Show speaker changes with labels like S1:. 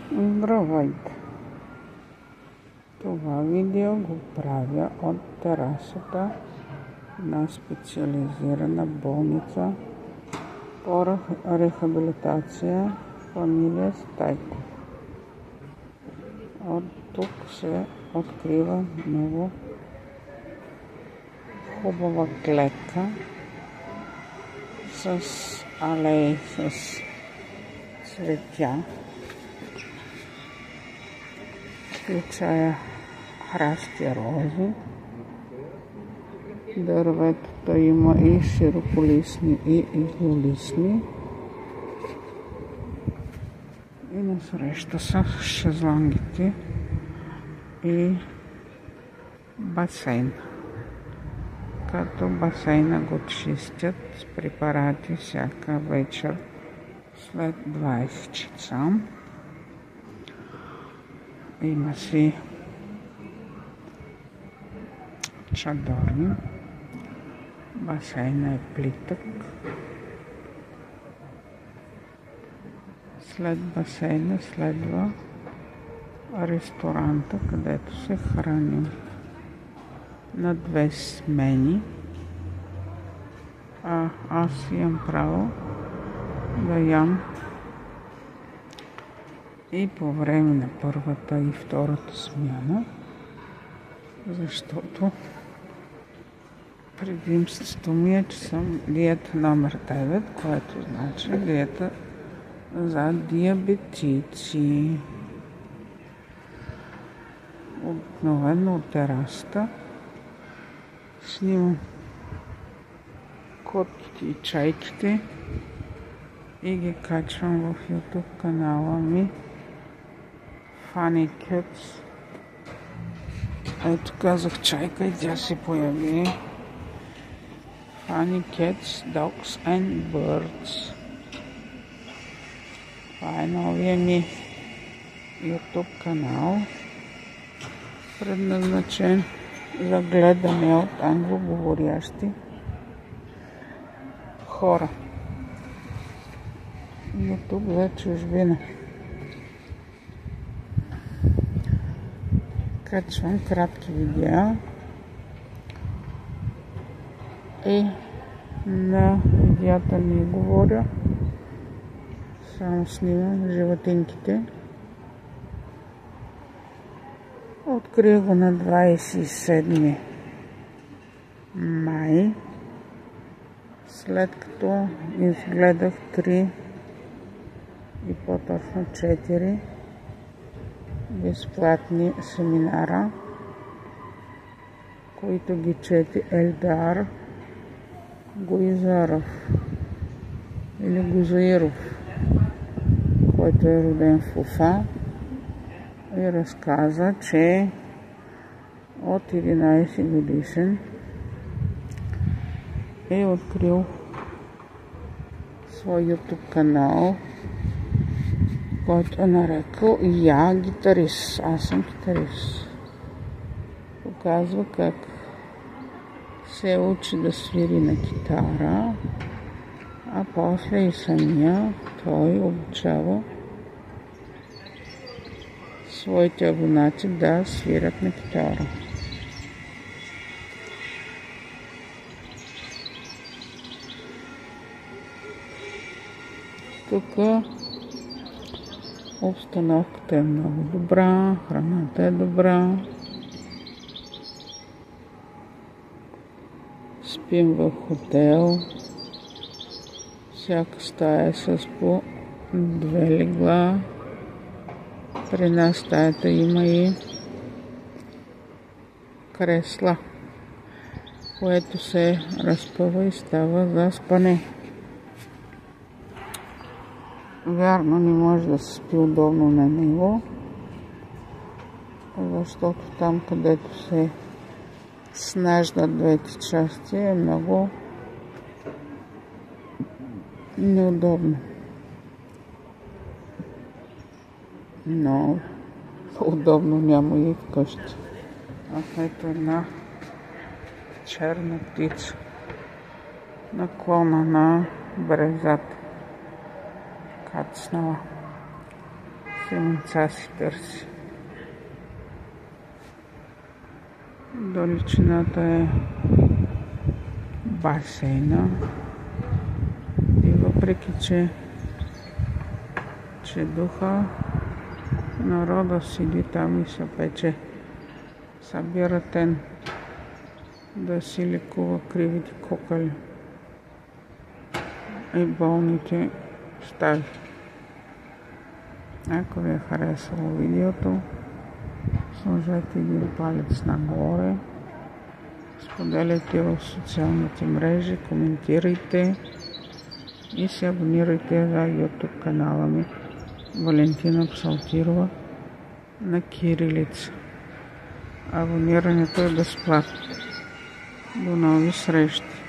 S1: Здравейте! Това видео го правя от терасата на специализирана болница по рехабилитация фамилия Стайков. От тук се открива много хубава клетка с алеи с цветя, включая храсти рози. Дърветата има и широколистни, и изолистни. И насреща са шезлонгите и басейн. Като басейна го чистят с препарати всяка вечер след 20 часа. Има си чадори. Басейна е плитък. След басейна следва ресторанта, където се храним на 2 смени. Аз имам право да ям и по време на първата и втората смяна, защото предимството ми е, че съм диета номер 9, което значи диета за диабетици. Обикновено от терасата снимам котките и чайките и ги качвам в YouTube канала ми Funny Kids. Ето, казах чайка и тя се появи. Funny Kids, Dogs and Birds. Това е новия ми YouTube канал, предназначен за гледане от англоговорящи хора. YouTube за чужбина. Качвам кратки видеа и на видеята не говоря, само снимам животинките. Открих го на 27 май, след като изгледах 3 и по-точно 4 безплатни семинара, които ги чети Елдар Гуизаров или Гузаиров, който е роден в Уфа и разказа, че от 11 годишен е открил свой YouTube канал, който е нарекал Я гитарист. Аз съм гитарист. Показва как се учи да свири на китара, а после и самия той обучава своите абонати да свирят на китара. Тук обстановката е много добра, храната е добра. Спим в хотел. Всяка стая е с по 2 легла. При нас стаята има и кресла, което се разпъва и става за спане. Вярно, не може да се спи удобно на него, защото там, където се снаждат двете части, е много неудобно. Но удобно няма и вкъщи. Ето една черна птица наклона на брезата. Кацнала. Семенца си търси. Доличината е басейна и въпреки, че духа, народа седи там и се пече. Събира тен да си лекува кривите кокали и болните стави. Ако ви е харесало видеото, сложете един палец нагоре, споделяйте в социалните мрежи, коментирайте и се абонирайте за YouTube канала ми Валентина Псалтирова на кирилица. Абонирането е безплатно. До нови срещи!